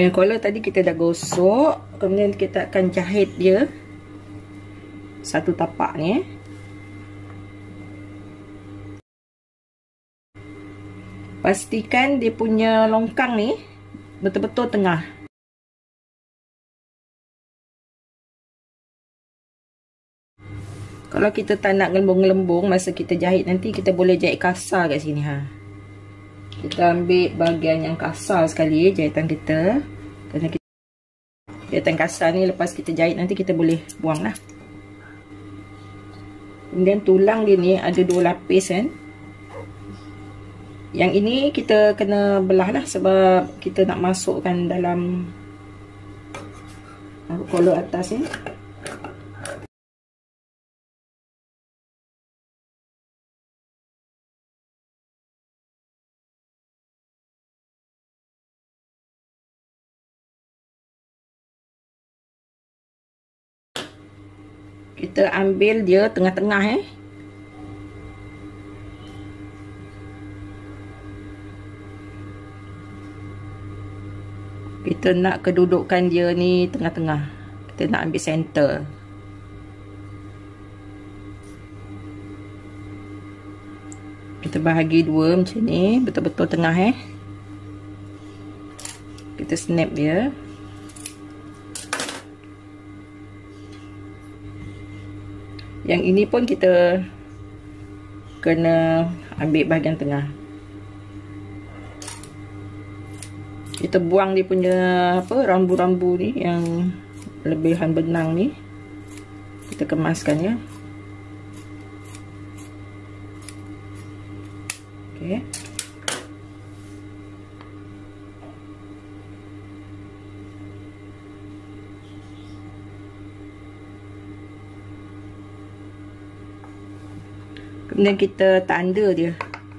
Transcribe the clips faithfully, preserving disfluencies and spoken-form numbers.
Eh, collar tadi kita dah gosok, kemudian kita akan jahit dia satu tapak ni. Pastikan dia punya longkang ni betul-betul tengah. Kalau kita tak nak gelembung-gelembung masa kita jahit nanti, kita boleh jahit kasar kat sini ha. Kita ambil bahagian yang kasar sekali jahitan kita. Kerana kita, jahitan kasar ni lepas kita jahit nanti kita boleh buang lah. Kemudian tulang dia ni ada dua lapis kan. Yang ini kita kena belah lah sebab kita nak masukkan dalam collar atas ni. Kita ambil dia tengah-tengah eh. Kita nak kedudukan dia ni tengah-tengah. Kita nak ambil center. Kita bahagi dua macam ni, betul-betul tengah eh. Kita snap dia. Yang ini pun kita kena ambil bahagian tengah. Kita buang dia punya apa rambu-rambu ni yang lebihan benang ni. Kita kemaskan ya. Okey. Kemudian kita tanda dia.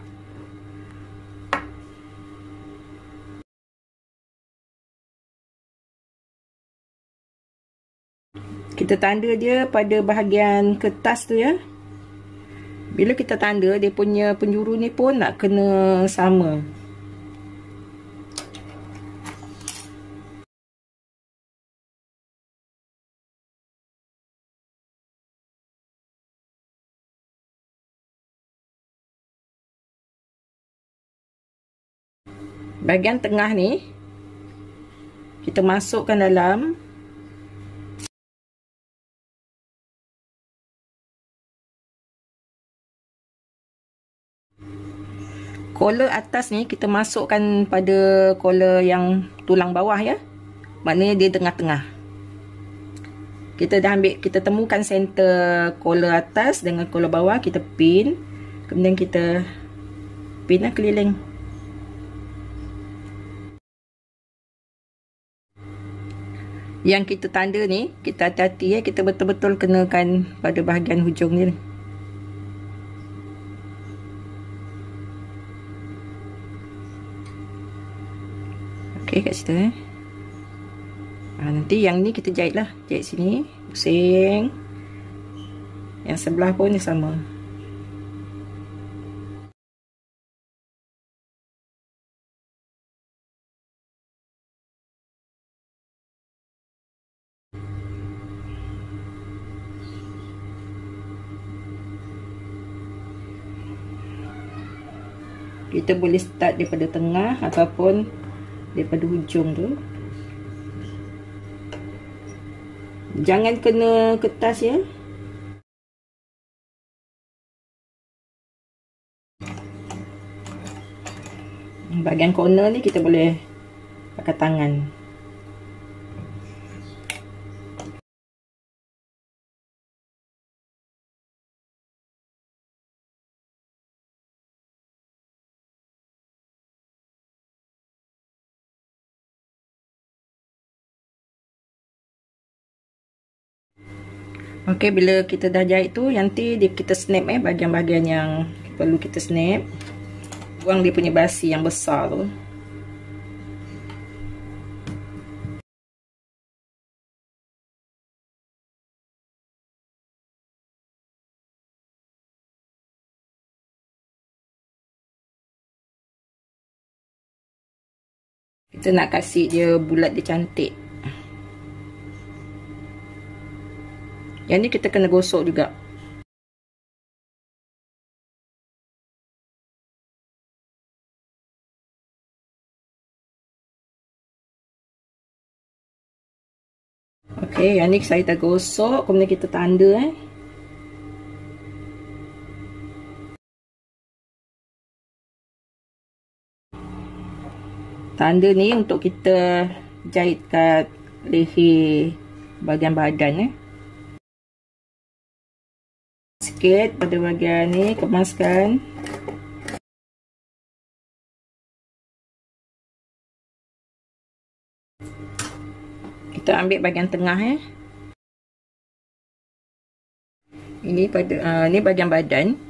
Kita tanda dia pada bahagian kertas tu ya. Bila kita tanda, dia punya penjuru ni pun nak kena sama. Bahagian tengah ni kita masukkan dalam. Collar atas ni kita masukkan pada collar yang tulang bawah ya. Maknanya dia tengah-tengah. Kita dah ambil, kita temukan center collar atas dengan collar bawah, kita pin. Kemudian kita pin lah keliling. Yang kita tanda ni, kita hati-hati ya, kita betul-betul kenakan pada bahagian hujung ni. Okey kat situ eh. Ha, nanti yang ni kita jahit lah. Jahit sini, pusing. Yang sebelah pun ni sama. Kita boleh start daripada tengah ataupun daripada hujung tu. Jangan kena kertas ya. Bahagian corner ni kita boleh pakai tangan. Okey, bila kita dah jahit tu, nanti dia kita snap eh bahagian-bahagian yang perlu kita snap. Buang dia punya basi yang besar tu. Kita nak kasih dia bulat dia cantik. Yang ni kita kena gosok juga. Okey, yang ni saya dah gosok, kemudian kita tanda eh. Tanda ni untuk kita jahit kat leher bahagian badan eh. Sikit pada bahagian ni, kemaskan. Kita ambil bahagian tengah eh. Ini pada uh, ni bahagian badan.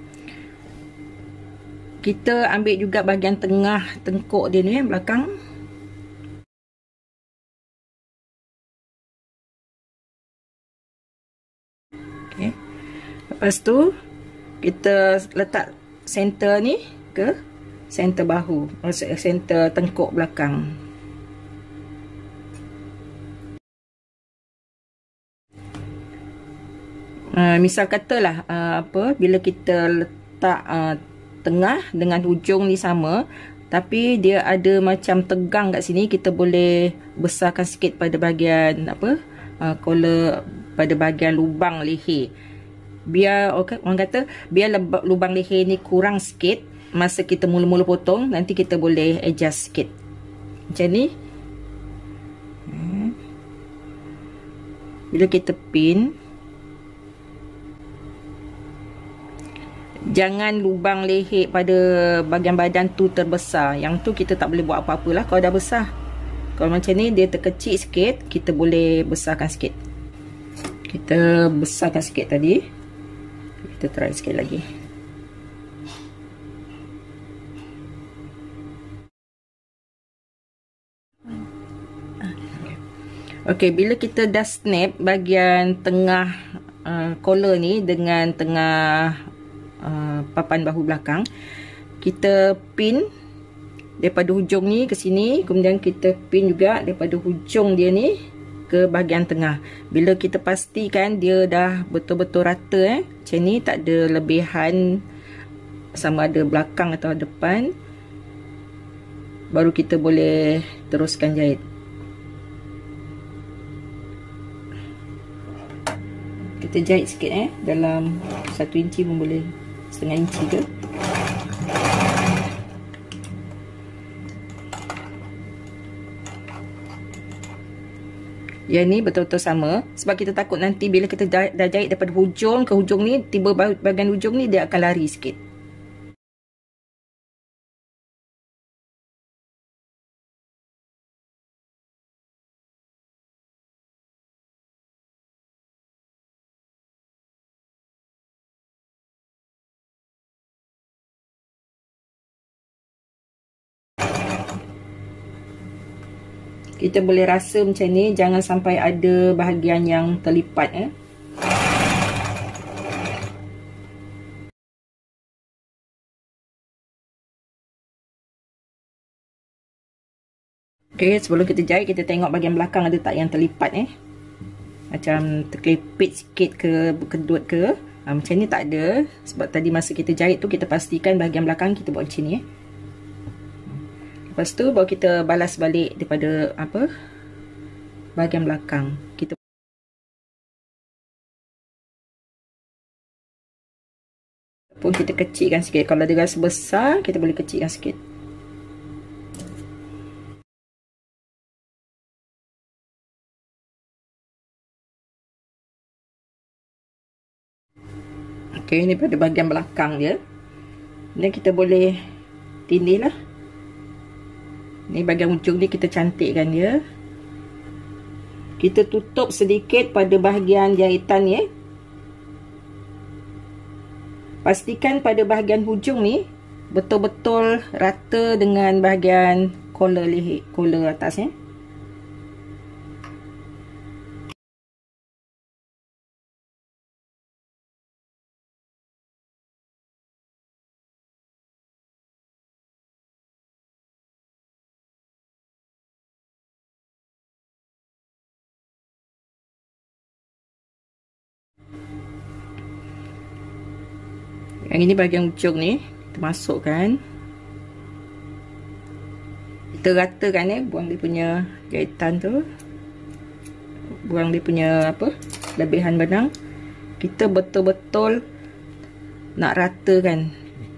Kita ambil juga bahagian tengah tengkuk dia ni eh, belakang. Okey. Lepas tu kita letak center ni ke center bahu, maksud center tengkuk belakang. Uh, misal katalah uh, apa bila kita letak uh, tengah dengan hujung ni sama, tapi dia ada macam tegang kat sini, kita boleh besarkan sikit pada bahagian apa uh, collar, pada bahagian lubang leher, biar okay, orang kata biar lubang leher ni kurang sikit masa kita mula-mula potong. Nanti kita boleh adjust sikit macam ni. hmm. Bila kita pin, jangan lubang leher pada bahagian badan tu terbesar. Yang tu kita tak boleh buat apa-apa lah kalau dah besar. Kalau macam ni dia terkecil sikit, kita boleh besarkan sikit. Kita besarkan sikit tadi. Kita try sikit lagi. Okey, bila kita dah snap bahagian tengah uh, collar ni dengan tengah Uh, papan bahu belakang, kita pin daripada hujung ni ke sini, kemudian kita pin juga daripada hujung dia ni ke bahagian tengah. Bila kita pastikan dia dah betul-betul rata eh, macam ni, tak ada lebihan sama ada belakang atau depan, baru kita boleh teruskan jahit. Kita jahit sikit eh, dalam satu inci pun boleh, setengah inci ke. Yang ni betul-betul sama, sebab kita takut nanti bila kita dah, dah jahit daripada hujung ke hujung ni, tiba bahagian hujung ni dia akan lari sikit. Kita boleh rasa macam ni, jangan sampai ada bahagian yang terlipat eh. Okey, sebelum kita jahit, kita tengok bahagian belakang ada tak yang terlipat eh. Macam terkelipit sikit ke, berkedut ke. Ha, macam ni tak ada. Sebab tadi masa kita jahit tu, kita pastikan bahagian belakang kita buat macam ni eh. Lepas tu baru kita balas balik daripada apa bahagian belakang. Kita pun kita kecilkan sikit. Kalau dia rasa besar, kita boleh kecilkan sikit. Okey, ni pada bahagian belakang dia. Dan kita boleh tindih lah. Ni bahagian ujung ni kita cantikkan dia. Kita tutup sedikit pada bahagian jahitan ni eh. Pastikan pada bahagian hujung ni betul-betul rata dengan bahagian collar leher, collar atas eh. Yang ini bahagian ujung ni, kita masukkan. Kita ratakan eh, buang dia punya jahitan tu. Buang dia punya apa? Lebihan benang. Kita betul-betul nak ratakan.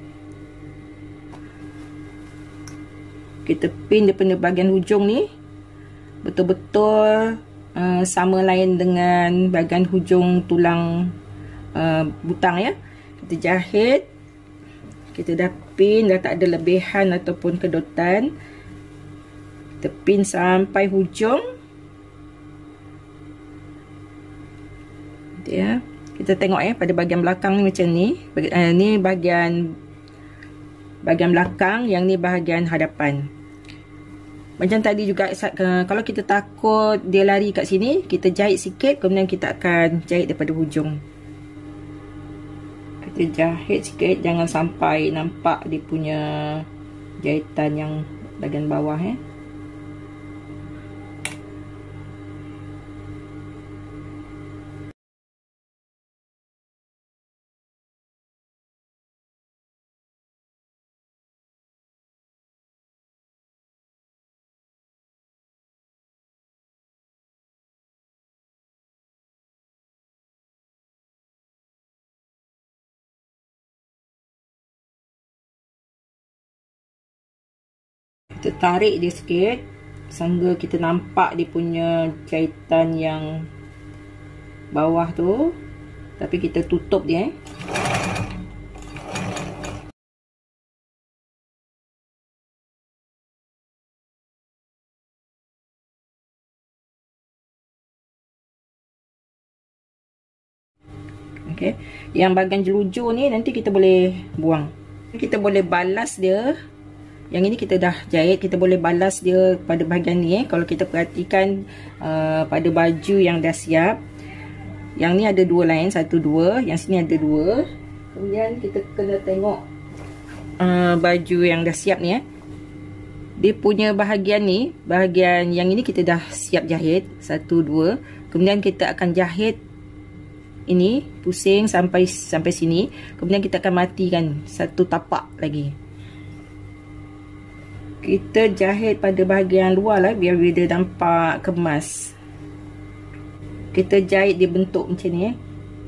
Kita pin dia punya bahagian hujung ni betul-betul uh, sama lain dengan bahagian hujung tulang uh, butang ya. Kita jahit. Kita dah pin, dah tak ada lebihan ataupun kedotan. Kita pin sampai hujung. Ya. Kita tengok ya pada bahagian belakang ni macam ni. Bagi, uh, ni bahagian bahagian belakang, yang ni bahagian hadapan. Macam tadi juga, uh, kalau kita takut dia lari kat sini, kita jahit sikit, kemudian kita akan jahit daripada hujung. Kita jahit sikit, jangan sampai nampak dia punya jahitan yang bahagian bawah ya. Kita tarik dia sikit sehingga kita nampak dia punya jahitan yang bawah tu, tapi kita tutup dia eh. Okay. Yang bahagian jelujur ni nanti kita boleh buang. Kita boleh balas dia. Yang ini kita dah jahit, kita boleh balas dia pada bahagian ni eh. Kalau kita perhatikan uh, pada baju yang dah siap, yang ni ada dua line, satu dua, yang sini ada dua. Kemudian kita kena tengok uh, baju yang dah siap ni eh. Dia punya bahagian ni, bahagian yang ini kita dah siap jahit, satu dua. Kemudian kita akan jahit ini pusing sampai sampai sini. Kemudian kita akan matikan satu tapak lagi. Kita jahit pada bahagian luar lah, biar dia nampak kemas. Kita jahit dia bentuk macam ni eh.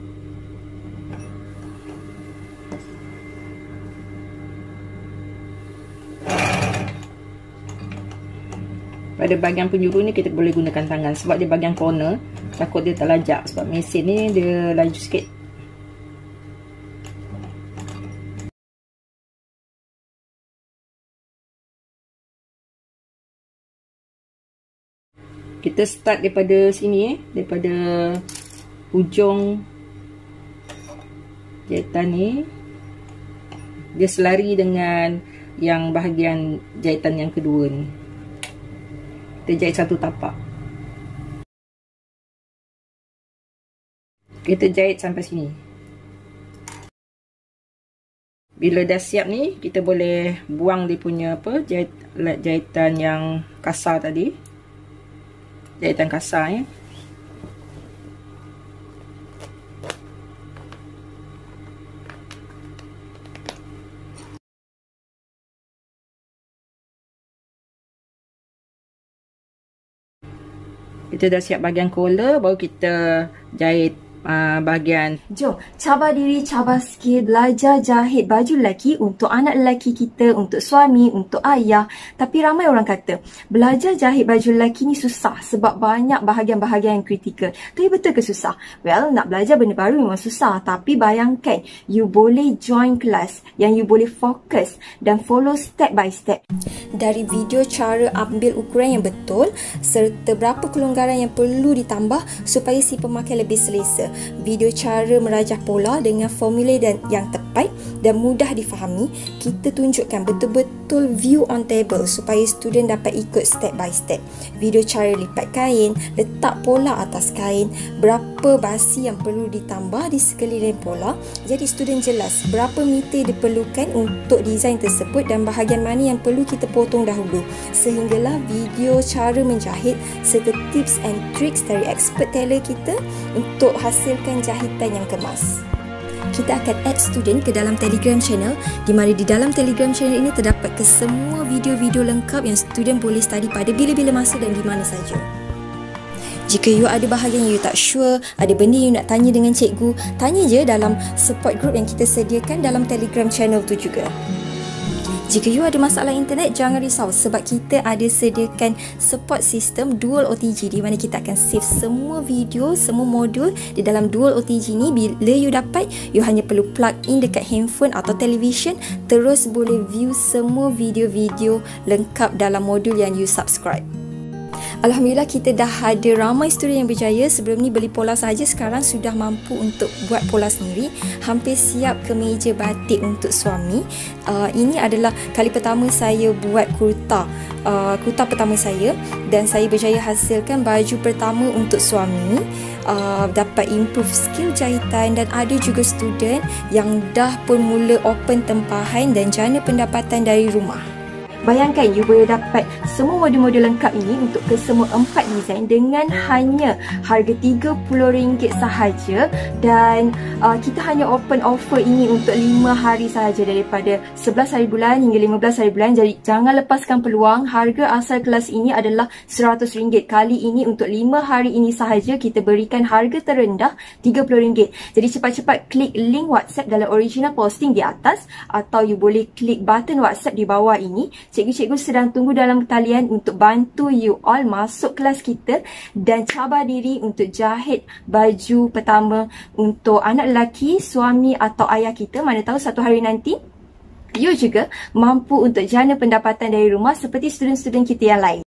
Pada bahagian penjuru ni kita boleh gunakan tangan, sebab dia bahagian corner, takut dia terlajak, sebab mesin ni dia laju sikit. Kita start daripada sini eh, daripada hujung jahitan ni. Dia selari dengan yang bahagian jahitan yang kedua ni. Kita jahit satu tapak. Kita jahit sampai sini. Bila dah siap ni, kita boleh buang dia punya apa, jahit, jahitan yang kasar tadi. Jahitan kasar ya. Kita dah siap bahagian collar, baru kita jahit uh, bahagian. Jom, cabar diri, cabar skill, belajar jahit baju lelaki untuk anak lelaki kita, untuk suami, untuk ayah. Tapi ramai orang kata, belajar jahit baju lelaki ni susah sebab banyak bahagian-bahagian yang kritikal. Tapi betul ke susah? Well, nak belajar benda baru memang susah. Tapi bayangkan, you boleh join kelas yang you boleh fokus dan follow step by step. Dari video cara ambil ukuran yang betul, serta berapa kelonggaran yang perlu ditambah supaya si pemakai lebih selesa. Video cara merajah pola dengan formula dan yang tepat dan mudah difahami. Kita tunjukkan betul-betul view on table supaya student dapat ikut step by step. Video cara lipat kain, letak pola atas kain, berapa basi yang perlu ditambah di sekeliling pola. Jadi student jelas berapa meter diperlukan untuk desain tersebut dan bahagian mana yang perlu kita potong dahulu. Sehinggalah video cara menjahit serta tips and tricks dari expert tailor kita untuk hasilkan jahitan yang kemas. kita akan add student ke dalam Telegram channel, di mana di dalam Telegram channel ini terdapat ke semua video-video lengkap yang student boleh study pada bila-bila masa dan di mana saja. Jika you ada bahagian you tak sure, ada benda you nak tanya dengan cikgu, tanya je dalam support group yang kita sediakan dalam Telegram channel tu juga. Jika you ada masalah internet, jangan risau sebab kita ada sediakan support system dual O T G di mana kita akan save semua video, semua modul di dalam dual O T G ni. Bila you dapat, you hanya perlu plug in dekat handphone atau television, terus boleh view semua video-video lengkap dalam modul yang you subscribe. Alhamdulillah, kita dah ada ramai student yang berjaya. Sebelum ni beli pola sahaja, sekarang sudah mampu untuk buat pola sendiri. Hampir siap kemeja batik untuk suami. Uh, ini adalah kali pertama saya buat kurta. Uh, kurta pertama saya, dan saya berjaya hasilkan baju pertama untuk suami. Uh, dapat improve skill jahitan, dan ada juga student yang dah pun mula open tempahan dan jana pendapatan dari rumah. Bayangkan you boleh dapat semua modul-modul lengkap ini untuk kesemua empat design dengan hanya harga tiga puluh ringgit sahaja, dan uh, kita hanya open offer ini untuk lima hari sahaja, daripada sebelas hari bulan hingga lima belas hari bulan. Jadi jangan lepaskan peluang. Harga asal kelas ini adalah seratus ringgit. Kali ini untuk lima hari ini sahaja kita berikan harga terendah tiga puluh ringgit. Jadi cepat-cepat klik link WhatsApp dalam original posting di atas, atau you boleh klik button WhatsApp di bawah ini. Cikgu-cikgu sedang tunggu dalam talian untuk bantu you all masuk kelas kita dan cabar diri untuk jahit baju pertama untuk anak lelaki, suami atau ayah kita. Mana tahu satu hari nanti you juga mampu untuk jana pendapatan dari rumah seperti student-student kita yang lain.